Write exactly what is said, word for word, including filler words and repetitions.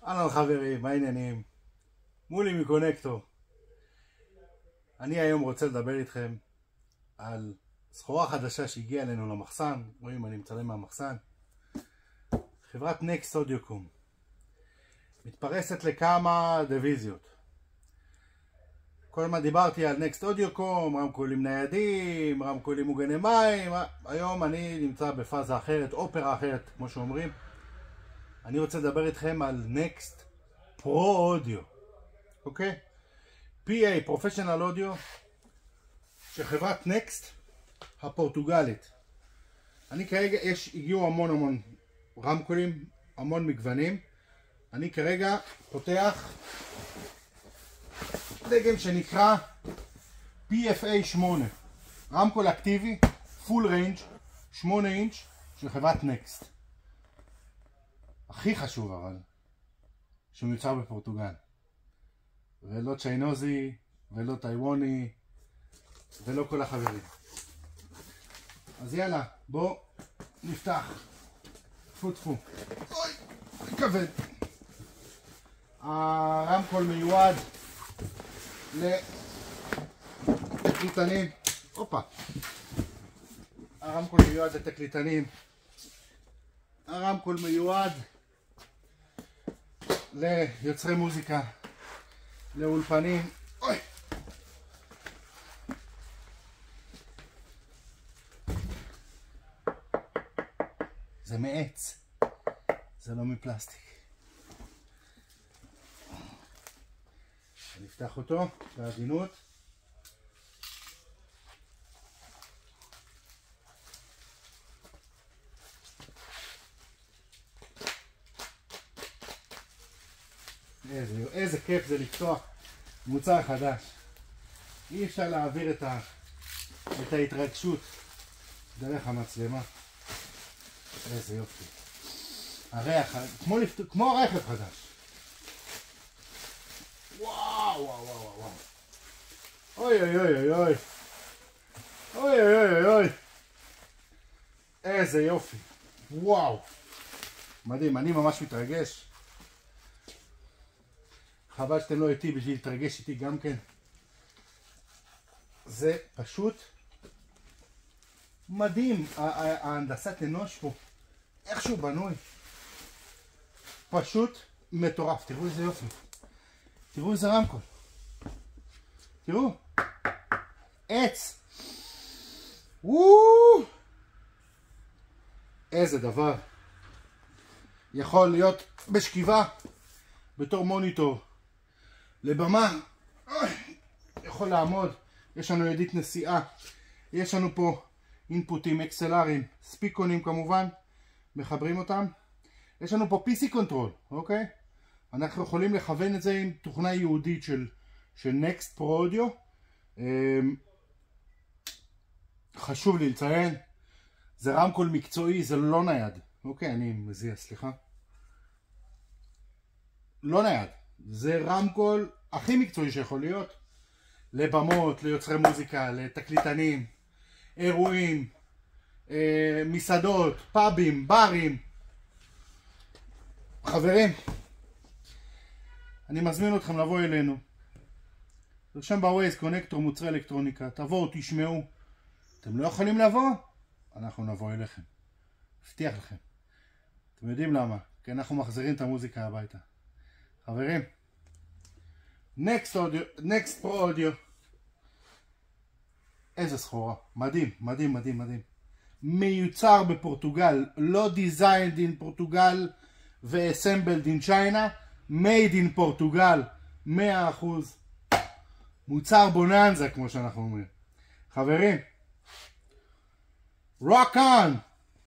אהלן חברים, מה העניינים? מולי מקונקטור. אני היום רוצה לדבר איתכם על סחורה חדשה שהגיעה אלינו למחסן. רואים, אני מצלם מהמחסן. חברת נקסט אודיוקום מתפרסת לכמה דיוויזיות. כל מה דיברתי על נקסט אודיוקום, רמקולים ניידים, רמקולים מוגני מים. היום אני נמצא בפאזה אחרת, אופרה אחרת כמו שאומרים. אני רוצה לדבר איתכם על נקסט פרו אודיו, אוקיי? פי איי, פרופשיונל אודיו, של חברת נקסט הפורטוגלית. אני כרגע, יש, הגיעו המון המון רמקולים, המון מגוונים. אני כרגע פותח דגם שנקרא פי אף איי שמונה, רמקול אקטיבי, פול ריינג', שמונה אינץ' של חברת נקסט. הכי חשוב אבל, שהוא מיוצר בפורטוגל. ולא צ'יינוזי, ולא טיוואני, ולא כל החברים. אז יאללה, בוא נפתח. טפו טפו. אוי, כבד. הרמקול מיועד לתקליטנים. הופה. הרמקול מיועד לתקליטנים. הרמקול מיועד ליוצרי מוזיקה, לאולפנים. אוי. זה מעץ, זה לא מפלסטיק. אני אפתח אותו בעדינות. איזה, איזה כיף זה לפתוח מוצר חדש. אי אפשר להעביר את, ה, את ההתרגשות דרך המצלמה. איזה יופי. הריח, כמו, לפת... כמו רכב חדש. וואו וואו וואו וואו. אוי אוי אוי אוי אוי. אוי אוי אוי אוי. איזה יופי. וואו. מדהים, אני ממש מתרגש. חבל שאתם לא איתי בשביל להתרגש איתי גם כן. זה פשוט מדהים, ההנדסת אנוש פה, איך שהוא בנוי, פשוט מטורף. תראו איזה יופי, תראו איזה רמקול, תראו, עץ, וואו, איזה דבר. יכול להיות בשכיבה בתור מוניטור, לבמה, יכול לעמוד. יש לנו ידית נסיעה, יש לנו פה אינפוטים אקסלריים, ספיקונים כמובן, מחברים אותם. יש לנו פה פי סי קונטרול, אוקיי? אנחנו יכולים לכוון את זה עם תוכנה ייעודית של, של נקסט פרו אודיו. חשוב לי לציין, זה רמקול מקצועי, זה לא נייד. אוקיי, אני מזיע, סליחה. לא נייד, זה רמקול הכי מקצועי שיכול להיות. לבמות, ליוצרי מוזיקה, לתקליטנים, אירועים, אה, מסעדות, פאבים, ברים. חברים, אני מזמין אתכם לבוא אלינו. תרשם בווייז קונקטור מוצרי אלקטרוניקה, תבואו, תשמעו. אתם לא יכולים לבוא? אנחנו נבוא אליכם. מבטיח לכם. אתם יודעים למה? כי אנחנו מחזירים את המוזיקה הביתה. חברים, נקסט אודיו, נקסט פרו אודיו. איזה סחורה, מדהים, מדהים, מדהים, מדהים. מיוצר בפורטוגל, לא designed in פורטוגל ו-assembled in China, made in פורטוגל, מאה אחוז. מוצר בוננזה כמו שאנחנו אומרים. חברים, rock on!